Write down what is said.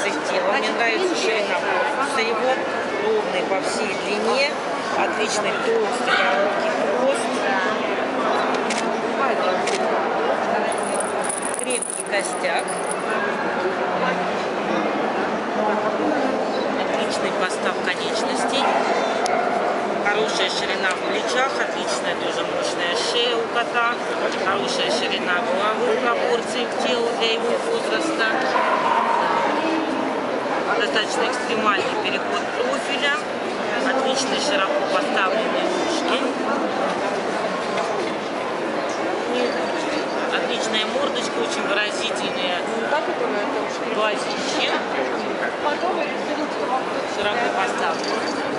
гибкость тела. Мне нравится ширина корпуса его, ровный по всей длине, отличный толстый короткий хвост, крепкий костяк, отличный постав конечностей, хорошая ширина в плечах, отличная тоже мощная шея у кота, хорошая ширина головы, пропорции к телу для его возраста, достаточно экстремальный переход профиля, отличные широко поставленные ушки, отличная мордочка, очень выразительные глазищи, широко поставленные.